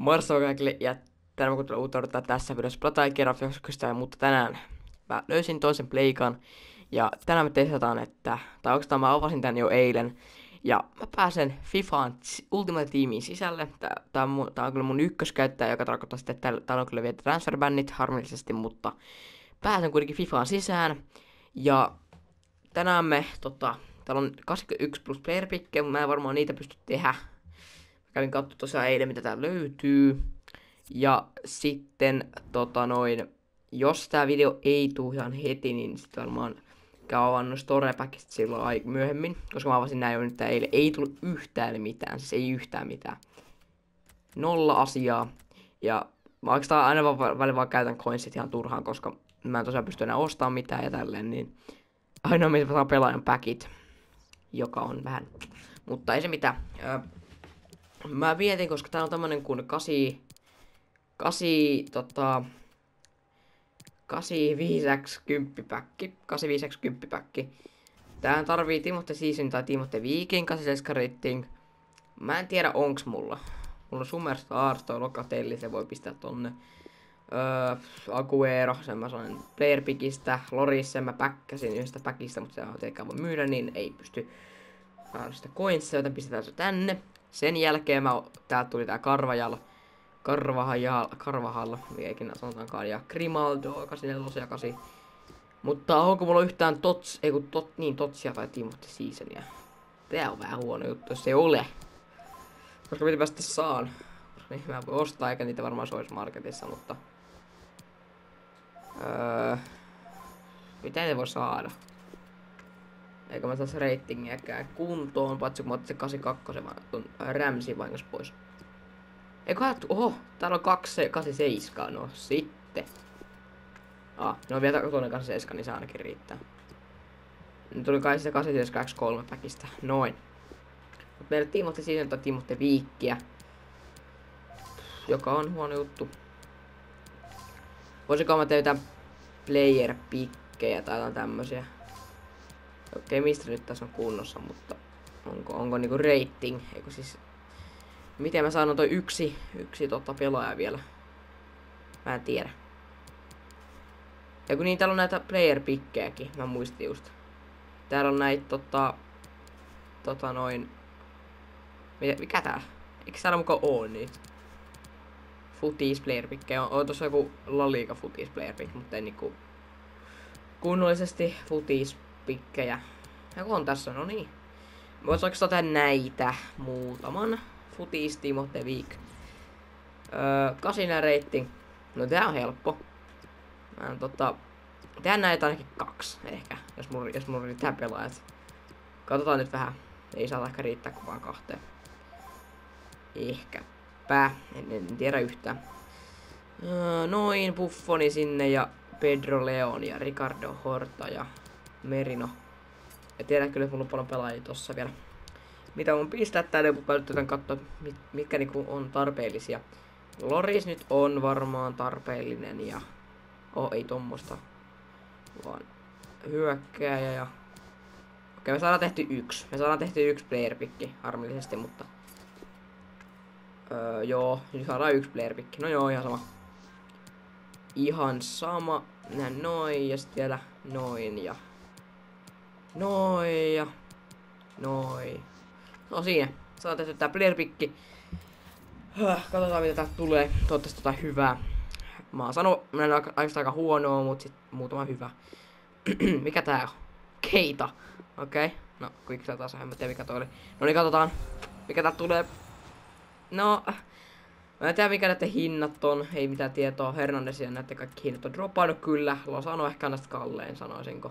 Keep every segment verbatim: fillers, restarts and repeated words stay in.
Morso kaikille ja tänään kun tulee uutta odottaa tässä videossa pelataan kerran joskus, mutta tänään mä löysin toisen pleikan ja tänään me testataan, että, tai oikeastaan mä avasin tän jo eilen ja mä pääsen FIFAan Ultimate Teamiin sisälle. Tää, tää, on, mun, tää on kyllä mun ykköskäyttäjä, joka tarkoittaa sitten, että täällä on kyllä vielä transferbännit harmillisesti, mutta pääsen kuitenkin FIFAan sisään ja tänään me, tota, täällä on kaksikymmentäyksi plus player pickejä, mutta mä en varmaan niitä pysty tehdä. Mä kävin katsomaan tosiaan eilen, mitä täällä löytyy. Ja sitten, tota noin, jos tää video ei tuu ihan heti, niin sitten varmaan käy avannut storypackista silloin aik- myöhemmin. Koska mä avasin näin jo nyt, eilen ei tullut yhtään mitään, siis ei yhtään mitään. Nolla asiaa. Ja mä oikeastaan aina vaan, välillä vaan käytän coinsit ihan turhaan, koska mä en tosiaan pysty enää ostamaan mitään ja tälleen, niin ainoa mitä mä saan pelaajan packit, joka on vähän, mutta ei se mitään. Öö, mä vietin, koska tää on tämmönen kuin kasi, kasi, tota, kahdeksankymmentäviisi kymmenen päkki, kahdeksankymmentäviisi kymmenen päkki. Tähän tarvii Timothée Season tai Timothée Viking, kahdeksankymmentäseitsemän rating. Mä en tiedä onks mulla. Mulla on Summerstars, toi Locatelli, se voi pistää tonne. Öö, Aguero, sen mä sain player pickistä, Loris, sen mä päkkäsin yhdestä päkistä, mutta se on tietenkään voi myydä, niin ei pysty saada sitä coinsia, joten pistetään se tänne. Sen jälkeen mä, täältä tuli tää Carvajal, Carvajal, Carvajal, mikä ikinä sanotaankaan, ja Grimaldo, kahdeksankymmentäneljä ja kahdeksan. Mutta onko mulla yhtään tots, ei kun tot, niin totsia tai Timothée Seasonia? Tää on vähän huono juttu, jos ei ole. Koska mitäpä sitten saan? Niin mä voin ostaa, eikä niitä varmaan se olisi marketissa, mutta Öö, mitä ne voi saada? Eikä mä saisi ratingiäkään kuntoon, paitsi kun mä otin se kahdeksankymmentäkaksi vaan ton Ramsey vahingossa pois. Eikö oho, täällä on kaksi kahdeksankymmentäseitsemän, no sitten. Ah, no vielä toinen kahdeksankymmentäseitsemän, niin se ainakin riittää. Nyt tuli kai se kahdeksankymmentäseitsemän X kolme päkistä, noin. Mut meillä Timothée Season tai Timothée Viikkiä, joka on huono juttu. Voisiko mä tehdä player pickejä tai jotain tämmösiä? Okei, mistä nyt tässä on kunnossa, mutta onko, onko niinku rating? Eikö siis, miten mä saan toi yksi, yksi tota pelaaja vielä? Mä en tiedä. Ja kun niin, täällä on näitä player pickejäkin, mä muistin just. Täällä on näitä tota, tota noin, mikä tää? Eikö täällä mukaan oo niitä? Footies player pickejä. On, on tossa joku La Liga footies player pick, mutta ei niinku kunnollisesti footies pickejä. Joku on tässä, no niin. Mä vois oikeastaan tehdä näitä muutaman. Footies, Timothée Viik. Öö, kasina rating. No tää on helppo. Mä en tota, tehdään näitä ainakin kaksi ehkä, jos mulla, jos mulla riittää pelaajat. Katsotaan nyt vähän. Ei saa ehkä riittää kuin vaan kahteen. Ehkäpä. En, en tiedä yhtään. Öö, noin Buffoni sinne ja Pedro Leon ja Ricardo Horta ja Merino. Ja tiedän kyllä, että mulla on paljon pelaajia tossa vielä. Mitä mun pistää tänne, mutta yritetään katsoa, mit, mitkä niinku on tarpeellisia. Loris nyt on varmaan tarpeellinen ja oh, ei tommosta, vaan hyökkääjä ja okei, me saadaan tehty yksi. Me saadaan tehty yksi player pick, harmillisesti, mutta öö, joo, nyt saadaan yksi player pick. No joo, ihan sama. Ihan sama. Näin noin ja sitten vielä noin ja noin ja noin. No siinä. Saadaan tehty tää player pick. Katsotaan mitä täältä tulee. Toivottavasti jotain hyvää. Mä oon sanonut, mä en aika, aika huonoa, mut sit muutama hyvä. Mikä tää on? Keita. Okei. Okay. No, quick taas, en mä tiedä mikä toi oli. No niin, katsotaan. Mikä täältä tulee. No, mä en tiedä mikä näiden hinnat on. Ei mitään tietoa. Hernandezia näette kaikki hinnat on dropannut kyllä. Lozano ehkä näistä kallein, sanoisinko.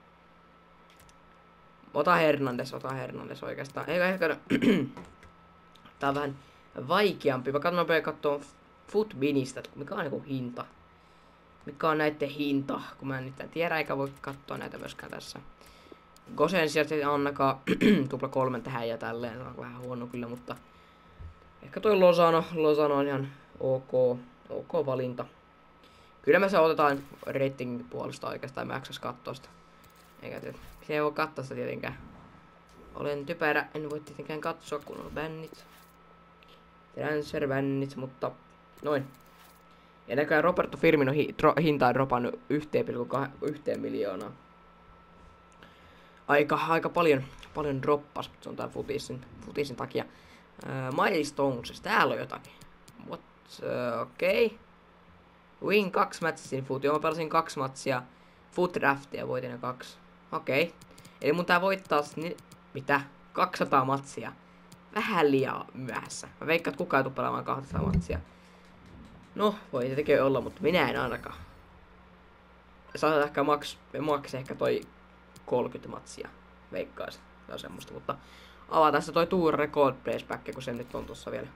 Ota Hernandez, ota Hernandez oikeastaan. Eikä ehkä tää on vähän vaikeampi. Mä katson nopein katsoa Footbinistä, mikä on niinku hinta. Mikä on näitten hinta, kun mä en nyt tiedä, eikä voi katsoa näitä myöskään tässä. Gosen sieltä annakaan tupla kolmen tähän ja tälleen, on vähän huono kyllä, mutta ehkä toi Lozano, Lozano on ihan ok, ok valinta. Kyllä me se otetaan ratingin puolesta oikeastaan, mä jaksas katsoa sitä. Eikä tiedä, se ei voi katsoa sitä tietenkään. Olen typerä, en voi tietenkään katsoa, kun on bännit. transfer bannit, mutta noin. Ja näköjään Roberto Firmino hi dro hinta on dropannut yksi pilkku yksi miljoonaa. Aika, aika paljon, paljon droppas, mutta se on tää futisin, futisin takia. Uh, Milestones, täällä on jotakin. What? Uh, okei. Okay. Win kaksi matchia foot. Mä pelasin kaksi matsia. Foot draftia voitin ne kaksi. Okei. Okay. Eli mun tää voittaa ni mitä? kaksisataa matsia. Vähän liian myöhässä. Mä veikkaan, että kukaan ei tuu pelaamaan kaksisataa matsia. No, voi tietenkin olla, mutta minä en ainakaan. Saa ehkä maks, maks ehkä toi kolmekymmentä matsia. Veikkaisin. Tai semmoista, mutta avaa tässä toi Tour Record Place Pack, kun se nyt on tossa vielä.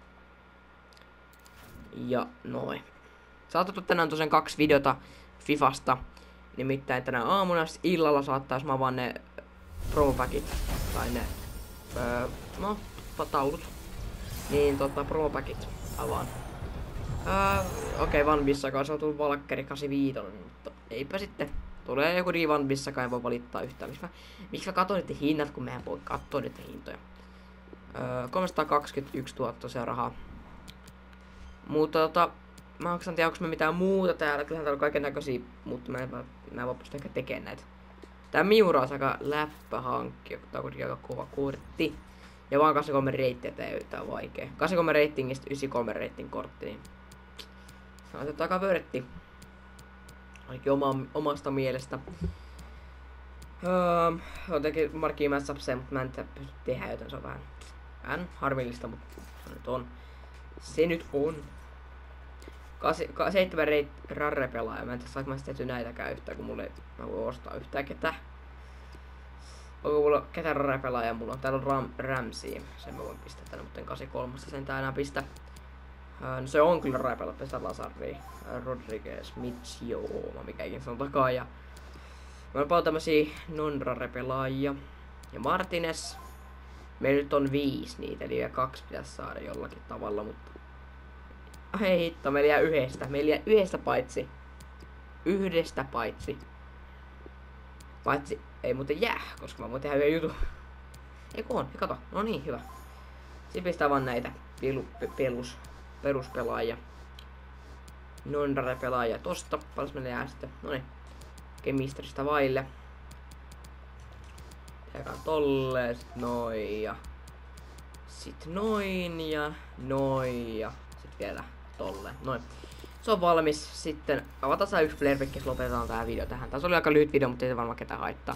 Ja noin. Saatettu tänään tosiaan kaksi videota Fifasta. Nimittäin tänään aamuna, illalla saattais mä avaan ne promopackit. Tai ne, öö, no, taulut. Niin tota, promopackit avaan. Öö, Okei, okay, Van Bissakaan, se on tullut Valkkeri kahdeksankymmentäviisi, mutta eipä sitten. Tulee joku niin Van Bissakaan, ei voi valittaa yhtään. Miksi mä, miksi mä katon niiden hinnat, kun mehän voi katsoa niiden hintoja. Öö, kolmesataakaksikymmentäyksituhatta se rahaa. Mutta tota, mä en tiedä, onko me mitään muuta täällä. Kyllähän täällä on kaiken näköisiä, mutta mä en, mä en voi pysty ehkä tekemään näitä. Tää Miura on aika läppä hankki, tää on kuitenkin aika kova kortti. Ja vaan kahdeksankymmentäkolme reittiä, tää ei yhtään vaikee. kahdeksankymmentäkolme reitingistä yhdeksänkymmentäkolme reitin kortti, niin se on se aika vörtti. Ainakin oma, omasta mielestä. Öö, jotenkin markkii matchupseja, mutta mä en pysty tehdä, joten se on vähän, vähän harmillista, mutta se nyt on. Se nyt on. seitsemän rarre pelaaja. Mä en tiedä, saanko mä sitten näitäkään yhtään, kun mulle ei mä voi ostaa yhtään ketään. Onko mulla ketään rarre pelaaja? Mulla on täällä on Ram, Ramsey. Sen mä voin pistää tänne, mutta en kahdeksankymmentäkolme sen tää enää pistä. No se on kyllä rarre pelaaja. Pistää Lazari, Rodriguez, Mitchell, mikä ikinä se on takaa. Ja mä on paljon tämmösiä non-rarre pelaajia. Ja Martinez. Meillä nyt on viisi niitä, eli vielä kaksi pitäisi saada jollakin tavalla, mutta ei hitto, meillä jää yhdestä. Meillä jää yhdestä paitsi. Yhdestä paitsi. Paitsi ei muuten jää, koska mä voin tehdä yhden jutun. Eiku on, kato. No niin, hyvä. Sitten pistää vaan näitä pelu, pe, pelus, peruspelaajia. Non-rare pelaajia tosta. Paljon meillä jää sitten. Noniin. Kemisteristä vaille. Tehdään tolleen, sit noin ja sit noin ja noin ja sit vielä tolleen, noin. Se on valmis, sitten avataan saa yksi player pick, lopetetaan tää video tähän. Tässä oli aika lyhyt video, mutta ei se varmaan ketään haittaa.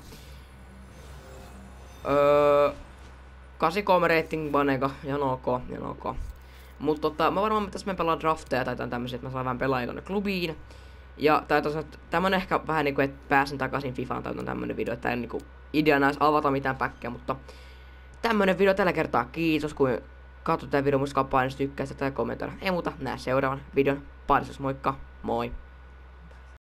Öö, kahdeksankymmentäkolme rating Banega, ihan ok, ihan ok. Mut tota, mä varmaan tässä me pelaan drafteja tai jotain tämmösiä, että mä saan vähän pelaajia tonne klubiin. Ja tää on ehkä vähän niinku, että pääsen takaisin Fifaan tai on tämmönen video, että en niinku ideana edes avata mitään päkkejä, mutta tämmönen video tällä kertaa. Kiitos kun katsoit tää video, muistakaa painaa, jos tykkäsit tai kommentoida. Ei muuta, näe seuraavan videon parissa. Moikka, moi!